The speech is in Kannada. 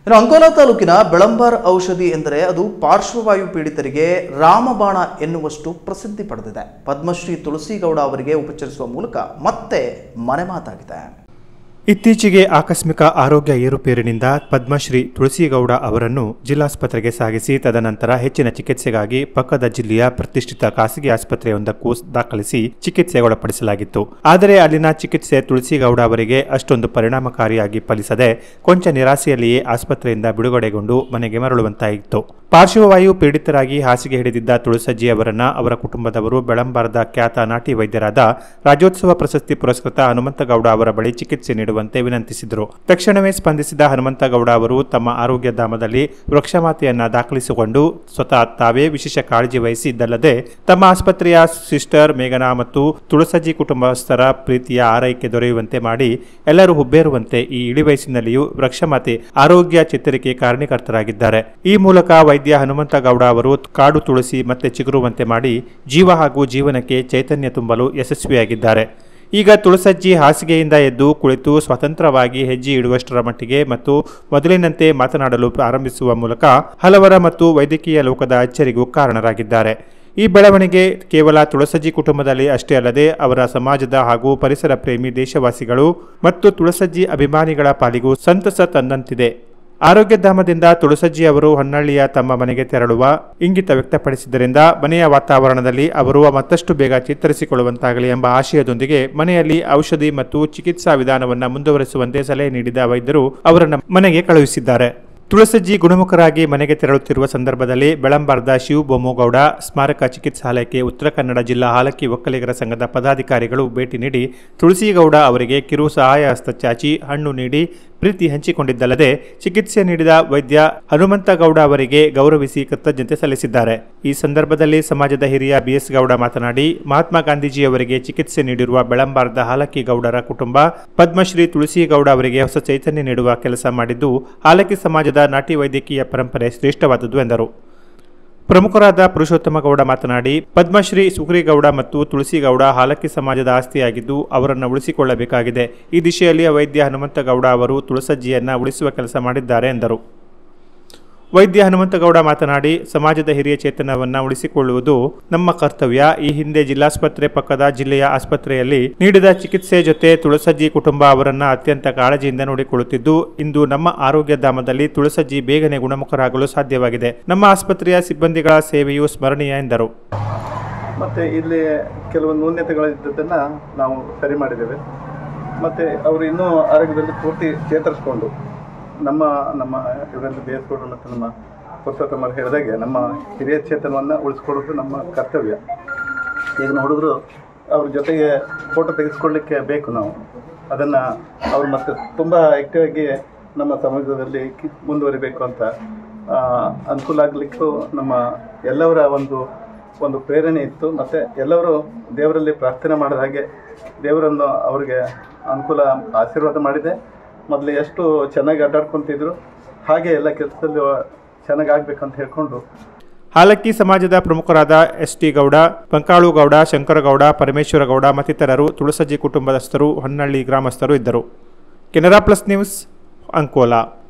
ಇನ್ನು ಅಂಕೋಲಾ ತಾಲೂಕಿನ ಬೆಳಂಬಾರ್ ಔಷಧಿ ಎಂದರೆ ಅದು ಪಾರ್ಶ್ವವಾಯು ಪೀಡಿತರಿಗೆ ರಾಮಬಾಣ ಎನ್ನುವಷ್ಟು ಪ್ರಸಿದ್ಧಿ ಪಡೆದಿದೆ. ಪದ್ಮಶ್ರೀ ತುಳಸಿಗೌಡ ಅವರಿಗೆ ಉಪಚರಿಸುವ ಮೂಲಕ ಮತ್ತೆ ಮನೆ ಮಾತಾಗಿದೆ. ಇತ್ತೀಚೆಗೆ ಆಕಸ್ಮಿಕ ಆರೋಗ್ಯ ಏರುಪೇರಿನಿಂದ ಪದ್ಮಶ್ರೀ ತುಳಸಿಗೌಡ ಅವರನ್ನು ಜಿಲ್ಲಾಸ್ಪತ್ರೆಗೆ ಸಾಗಿಸಿ ತದನಂತರ ಹೆಚ್ಚಿನ ಚಿಕಿತ್ಸೆಗಾಗಿ ಪಕ್ಕದ ಜಿಲ್ಲೆಯ ಪ್ರತಿಷ್ಠಿತ ಖಾಸಗಿ ಆಸ್ಪತ್ರೆಯೊಂದಕ್ಕೂ ದಾಖಲಿಸಿ ಚಿಕಿತ್ಸೆಗೊಳಪಡಿಸಲಾಗಿತ್ತು. ಆದರೆ ಅಲ್ಲಿನ ಚಿಕಿತ್ಸೆ ತುಳಸಿಗೌಡ ಅವರಿಗೆ ಅಷ್ಟೊಂದು ಪರಿಣಾಮಕಾರಿಯಾಗಿ ಫಲಿಸದೆ ಕೊಂಚ ನಿರಾಸೆಯಲ್ಲಿಯೇ ಆಸ್ಪತ್ರೆಯಿಂದ ಬಿಡುಗಡೆಗೊಂಡು ಮನೆಗೆ ಮರಳುವಂತಾಯಿತು. ಪಾರ್ಶ್ವವಾಯು ಪೀಡಿತರಾಗಿ ಹಾಸಿಗೆ ಹಿಡಿದಿದ್ದ ತುಳಸಜ್ಜಿ ಅವರನ್ನ ಅವರ ಕುಟುಂಬದವರು ಬೆಳಂಬಾರದ ಖ್ಯಾತ ನಾಟಿ ವೈದ್ಯರಾದ ರಾಜ್ಯೋತ್ಸವ ಪ್ರಶಸ್ತಿ ಪುರಸ್ಕೃತ ಹನುಮಂತಗೌಡ ಅವರ ಬಳಿ ಚಿಕಿತ್ಸೆ ನೀಡುವಂತೆ ವಿನಂತಿಸಿದರು. ತಕ್ಷಣವೇ ಸ್ಪಂದಿಸಿದ ಹನುಮಂತಗೌಡ ಅವರು ತಮ್ಮ ಆರೋಗ್ಯ ಧಾಮದಲ್ಲಿ ವೃಕ್ಷಮಾತೆಯನ್ನ ದಾಖಲಿಸಿಕೊಂಡು ಸ್ವತಃ ತಾವೇ ವಿಶೇಷ ಕಾಳಜಿ ವಹಿಸಿದ್ದಲ್ಲದೆ ತಮ್ಮ ಆಸ್ಪತ್ರೆಯ ಸಿಸ್ಟರ್ ಮೇಘನಾ ಮತ್ತು ತುಳಸಜ್ಜಿ ಕುಟುಂಬಸ್ಥರ ಪ್ರೀತಿಯ ಆರೈಕೆ ದೊರೆಯುವಂತೆ ಮಾಡಿ ಎಲ್ಲರೂ ಹುಬ್ಬೇರುವಂತೆ ಈ ಇಳಿವಯಸ್ಸಿನಲ್ಲಿಯೂ ವೃಕ್ಷಮಾತೆ ಆರೋಗ್ಯ ಚೇತರಿಕೆ ಕಾರಣೀಕರ್ತರಾಗಿದ್ದಾರೆ. ಈ ಮೂಲಕ ವೈದ್ಯ ಹನುಮಂತಗೌಡ ಅವರು ಕಾಡು ತುಳಸಿ ಮತ್ತೆ ಚಿಗುರುವಂತೆ ಮಾಡಿ ಜೀವ ಹಾಗೂ ಜೀವನಕ್ಕೆ ಚೈತನ್ಯ ತುಂಬಲು ಯಶಸ್ವಿಯಾಗಿದ್ದಾರೆ. ಈಗ ತುಳಸಜ್ಜಿ ಹಾಸಿಗೆಯಿಂದ ಎದ್ದು ಕುಳಿತು ಸ್ವತಂತ್ರವಾಗಿ ಹೆಜ್ಜೆ ಇಡುವಷ್ಟರ ಮಟ್ಟಿಗೆ ಮತ್ತು ಮೊದಲಿನಂತೆ ಮಾತನಾಡಲು ಪ್ರಾರಂಭಿಸುವ ಮೂಲಕ ಹಲವರ ಮತ್ತು ವೈದ್ಯಕೀಯ ಲೋಕದ ಅಚ್ಚರಿಗೂ ಕಾರಣರಾಗಿದ್ದಾರೆ. ಈ ಬೆಳವಣಿಗೆ ಕೇವಲ ತುಳಸಜ್ಜಿ ಕುಟುಂಬದಲ್ಲಿ ಅಷ್ಟೇ ಅಲ್ಲದೆ ಅವರ ಸಮಾಜದ ಹಾಗೂ ಪರಿಸರ ಪ್ರೇಮಿ ದೇಶವಾಸಿಗಳು ಮತ್ತು ತುಳಸಜ್ಜಿ ಅಭಿಮಾನಿಗಳ ಪಾಲಿಗೂ ಸಂತಸ ತಂದಂತಿದೆ. ಆರೋಗ್ಯಧಾಮದಿಂದ ತುಳಸಜ್ಜಿ ಅವರು ಹೊನ್ನಳ್ಳಿಯ ತಮ್ಮ ಮನೆಗೆ ತೆರಳುವ ಇಂಗಿತ ವ್ಯಕ್ತಪಡಿಸಿದ್ದರಿಂದ ಮನೆಯ ವಾತಾವರಣದಲ್ಲಿ ಅವರು ಮತ್ತಷ್ಟು ಬೇಗ ಚೇತರಿಸಿಕೊಳ್ಳುವಂತಾಗಲಿ ಎಂಬ ಆಶಯದೊಂದಿಗೆ ಮನೆಯಲ್ಲಿ ಔಷಧಿ ಮತ್ತು ಚಿಕಿತ್ಸಾ ವಿಧಾನವನ್ನು ಮುಂದುವರಿಸುವಂತೆ ಸಲಹೆ ನೀಡಿದ ವೈದ್ಯರು ಅವರನ್ನು ಮನೆಗೆ ಕಳುಹಿಸಿದ್ದಾರೆ. ತುಳಸಜ್ಜಿ ಗುಣಮುಖರಾಗಿ ಮನೆಗೆ ತೆರಳುತ್ತಿರುವ ಸಂದರ್ಭದಲ್ಲಿ ಬೆಳಂಬಾರದ ಶಿವಬೊಮ್ಮಗೌಡ ಸ್ಮಾರಕ ಚಿಕಿತ್ಸಾಲಯಕ್ಕೆ ಉತ್ತರ ಕನ್ನಡ ಜಿಲ್ಲಾ ಹಾಲಕ್ಕಿ ಒಕ್ಕಲಿಗರ ಸಂಘದ ಪದಾಧಿಕಾರಿಗಳು ಭೇಟಿ ನೀಡಿ ತುಳಸಿಗೌಡ ಅವರಿಗೆ ಕಿರು ಸಹಾಯ ಹಸ್ತ ಚಾಚಿ ಹಣ್ಣು ನೀಡಿ ಪ್ರೀತಿ ಹಂಚಿಕೊಂಡಿದ್ದಲ್ಲದೆ ಚಿಕಿತ್ಸೆ ನೀಡಿದ ವೈದ್ಯ ಹನುಮಂತಗೌಡ ಅವರಿಗೆ ಗೌರವಿಸಿ ಕೃತಜ್ಞತೆ ಸಲ್ಲಿಸಿದ್ದಾರೆ. ಈ ಸಂದರ್ಭದಲ್ಲಿ ಸಮಾಜದ ಹಿರಿಯ ಬಿಎಸ್ ಗೌಡ ಮಾತನಾಡಿ ಮಹಾತ್ಮ ಗಾಂಧೀಜಿಯವರಿಗೆ ಚಿಕಿತ್ಸೆ ನೀಡಿರುವ ಬೆಳಂಬಾರದ ಹಾಲಕ್ಕಿ ಗೌಡರ ಕುಟುಂಬ ಪದ್ಮಶ್ರೀ ತುಳಸಿಗೌಡ ಅವರಿಗೆ ಹೊಸ ಚೈತನ್ಯ ನೀಡುವ ಕೆಲಸ ಮಾಡಿದ್ದು ಹಾಲಕ್ಕಿ ಸಮಾಜದ ನಾಟಿ ವೈದ್ಯಕೀಯ ಪರಂಪರೆ ಶ್ರೇಷ್ಠವಾದುದು ಎಂದರು. ಪ್ರಮುಖರಾದ ಪುರುಷೋತ್ತಮಗೌಡ ಮಾತನಾಡಿ ಪದ್ಮಶ್ರೀ ಸುಗ್ರೀಗೌಡ ಮತ್ತು ತುಳಸಿಗೌಡ ಹಾಲಕ್ಕಿ ಸಮಾಜದ ಆಸ್ತಿಯಾಗಿದ್ದು ಅವರನ್ನು ಉಳಿಸಿಕೊಳ್ಳಬೇಕಾಗಿದೆ. ಈ ದಿಶೆಯಲ್ಲಿ ವೈದ್ಯ ಹನುಮಂತಗೌಡ ಅವರು ತುಳಸಜ್ಜಿಯನ್ನು ಉಳಿಸುವ ಕೆಲಸ ಮಾಡಿದ್ದಾರೆ ಎಂದರು. ವೈದ್ಯ ಹನುಮಂತಗೌಡ ಮಾತನಾಡಿ ಸಮಾಜದ ಹಿರಿಯ ಚೇತನವನ್ನು ಉಳಿಸಿಕೊಳ್ಳುವುದು ನಮ್ಮ ಕರ್ತವ್ಯ. ಈ ಹಿಂದೆ ಜಿಲ್ಲಾಸ್ಪತ್ರೆ ಪಕ್ಕದ ಜಿಲ್ಲೆಯ ಆಸ್ಪತ್ರೆಯಲ್ಲಿ ನೀಡಿದ ಚಿಕಿತ್ಸೆ ಜೊತೆ ತುಳಸಜ್ಜಿ ಕುಟುಂಬ ಅವರನ್ನು ಅತ್ಯಂತ ಕಾಳಜಿಯಿಂದ ನೋಡಿಕೊಳ್ಳುತ್ತಿದ್ದು ಇಂದು ನಮ್ಮ ಆರೋಗ್ಯ ಧಾಮದಲ್ಲಿ ತುಳಸಜ್ಜಿ ಬೇಗನೆ ಗುಣಮುಖರಾಗಲು ಸಾಧ್ಯವಾಗಿದೆ. ನಮ್ಮ ಆಸ್ಪತ್ರೆಯ ಸಿಬ್ಬಂದಿಗಳ ಸೇವೆಯು ಸ್ಮರಣೀಯ ಎಂದರು. ಮತ್ತು ಇಲ್ಲಿ ಕೆಲವು ನ್ಯೂನತೆಗಳಿದ್ದದನ್ನು ನಾವು ಸರಿ ಮಾಡಿದ್ದೇವೆ. ಮತ್ತು ಅವರು ಇನ್ನೂ ಆರೋಗ್ಯದಲ್ಲಿ ಪೂರ್ತಿ ಚೇತರಿಸಿಕೊಂಡು ನಮ್ಮ ಇವರೆಲ್ಲ ಬೇಯಿಸ್ಕೊಂಡು ಮತ್ತು ನಮ್ಮ ಪುರುಷೋತ್ತಮರು ಹೇಳಿದಾಗೆ ನಮ್ಮ ಹಿರಿಯ ಚೇತನವನ್ನು ಉಳಿಸ್ಕೊಳ್ಳೋದು ನಮ್ಮ ಕರ್ತವ್ಯ. ಈಗಿನ ಹುಡುಗರು ಅವ್ರ ಜೊತೆಗೆ ಫೋಟೋ ತೆಗೆಸ್ಕೊಳ್ಳಿಕ್ಕೆ ಬೇಕು. ನಾವು ಅದನ್ನು ಅವ್ರು ಮತ್ತು ತುಂಬ ಆ್ಯಕ್ಟಿವ್ ಆಗಿ ನಮ್ಮ ಸಮಾಜದಲ್ಲಿ ಮುಂದುವರಿಬೇಕು ಅಂತ ಅನುಕೂಲ ಆಗಲಿಕ್ಕೂ ನಮ್ಮ ಎಲ್ಲವರ ಒಂದು ಪ್ರೇರಣೆ ಇತ್ತು. ಮತ್ತು ಎಲ್ಲರೂ ದೇವರಲ್ಲಿ ಪ್ರಾರ್ಥನೆ ಮಾಡಿದ ಹಾಗೆ ದೇವರನ್ನು ಅವರಿಗೆ ಅನುಕೂಲ ಆಶೀರ್ವಾದ ಮಾಡಿದೆ. ಮೊದಲು ಎಷ್ಟು ಚೆನ್ನಾಗಿ ಅಡ್ಡಾಡ್ಕೊತಿದ್ರು ಹಾಗೆ ಎಲ್ಲ ಕೆಲಸದಲ್ಲಿ ಚೆನ್ನಾಗಿ ಆಗ್ಬೇಕಂತ ಹೇಳ್ಕೊಂಡು ಹಾಲಕ್ಕಿ ಸಮಾಜದ ಪ್ರಮುಖರಾದ ಎಸ್.ಟಿ. ಗೌಡ, ಬಂಕಾಳುಗೌಡ, ಶಂಕರಗೌಡ, ಪರಮೇಶ್ವರಗೌಡ ಮತ್ತಿತರರು ತುಳಸಜ್ಜಿ ಕುಟುಂಬದಸ್ಥರು ಹೊನ್ನಳ್ಳಿ ಗ್ರಾಮಸ್ಥರು ಇದ್ದರು. Canara plus news, Ankola.